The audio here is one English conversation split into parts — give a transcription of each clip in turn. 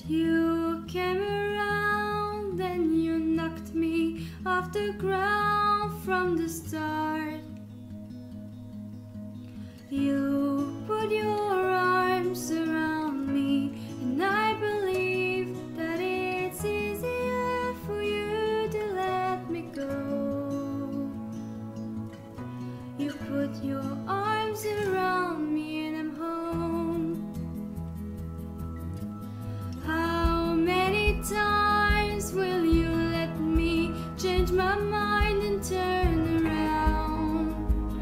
You came around and you knocked me off the ground from the start. You put your arms around me, and I believe that it's easier for you to let me go. You put your arms around me and I'm home. How many times will you let me change my mind and turn around?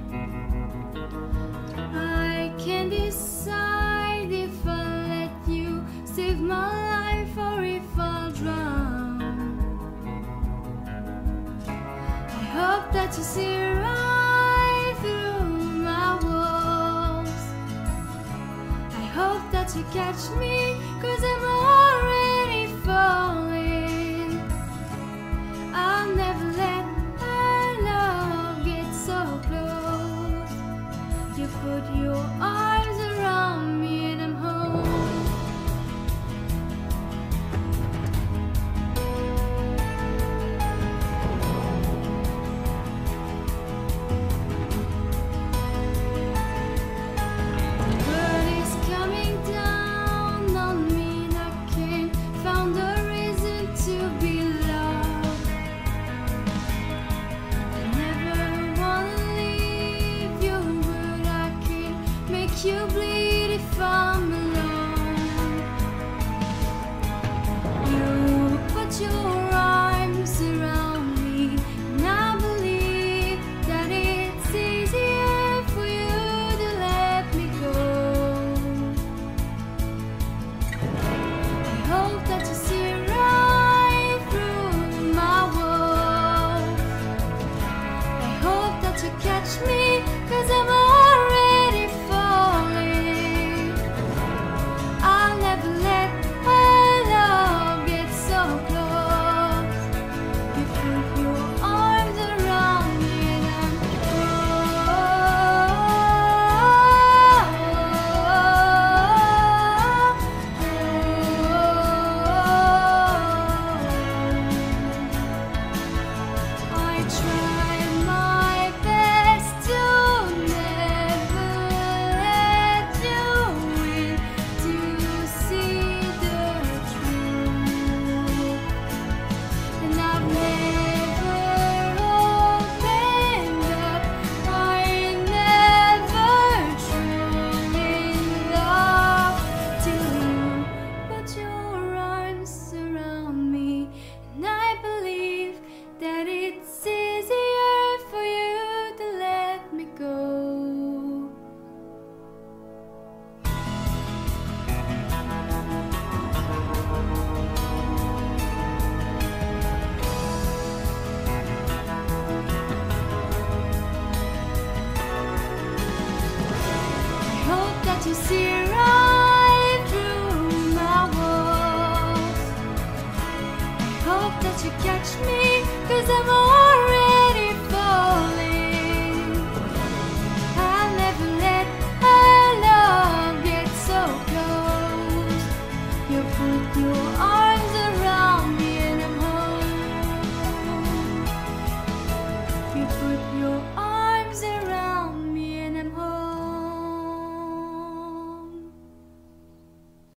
I can't decide if I'll let you save my life or if I'll drown. I hope that you see right through my walls. I hope that you catch me, 'cause I'm already falling. I'll never let our love get so close. You put your